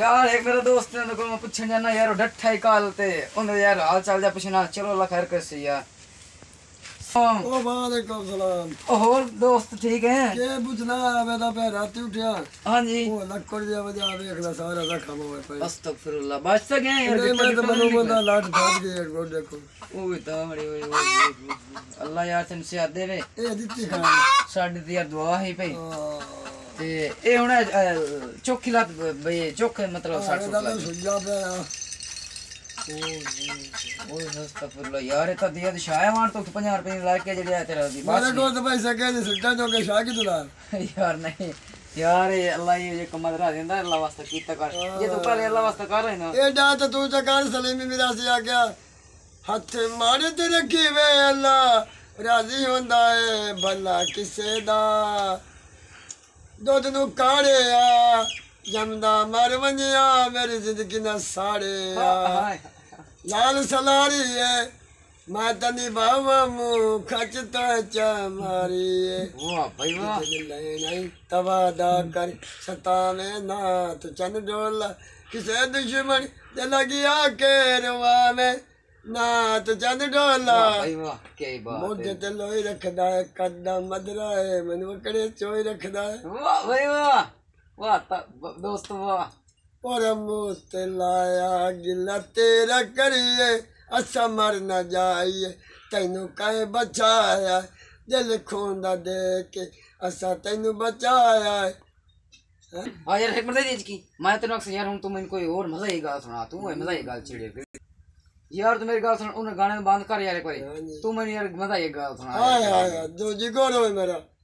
यार एक मेरा दोस्त ने को मैं पूछन जाना यार डट्ठा ही कालते उन्हें यार हाल चाल जा पूछना चलो अल्लाह खैर कर यार। ओ वालेकुम सलाम। और दोस्त ठीक है? के पूछना मैं तो पे रात उठया। हां जी ओ लक्कड़ दिया वजह देखला सारा रखा हुआ पे। अस्तगफिरुल्लाह बच तो गए यार। मैं तो मनो बंदा लाट फाड़ गए गोड देखो। ओए ताड़ी ओए अल्लाह यार तन से दे रे ए दित्ती खान साडी दी यार दुआ ही पई ते ए हुन चोखी लात भई चोखे मतलब 60 दा सुजा पे। ओए अस्तगफिरुल्लाह यार ये तो दिया शाया मार तो 50 रुपए ला के जड़े तेरा दी मेरे को तो पैसा के सुजा जो के शाह की दुला यार नहीं यार ये अल्लाह ये कमदरा देंदा अल्लाह वास्ते कीता कर ये तो पहले अल्लाह वास्ते कर रहे ना ए जा तो तू चकार सलीमी मेरा से आ गया हाथ मारे ते रखी वे अल्लाह राजी होंदा है भला किसे दा दुध नु काढ़े आ जमदा मर वंजिया मेरी जिंदगी ना साड़े आ लाल सलारी है मैं तनी बाबा मुँह खचता चमारी है वाह भाई वाह नहीं तवादा कर सतावे ना तो चन डोला किसे दुश्मन ते लगी आके रुआ में ना तो चन डोला भाई वाह क्या बात मोटे ते लोई रखदा है कद्दा मदरा है मन वकड़े चोई रखदा है वाह भाई वाह वाह दोस्त वाह और मुँह ते लाया गिला तेरा करिए असा मर न जाइए तेनू कहे बचाया दिल खोंदा दे के असा तेनू बचाया हां यार एक मिनट दे की मैं तेन अक्सर यार हूं तुम इनको और मजा ही गाल सुना तू मजा ही गाल छेड़े यार तू मेरी गाल सुन उन गाने बंद कर यार एक बार तू मैंने यार मजा ही गाल सुना हाय हाय दो जी गोरो मेरा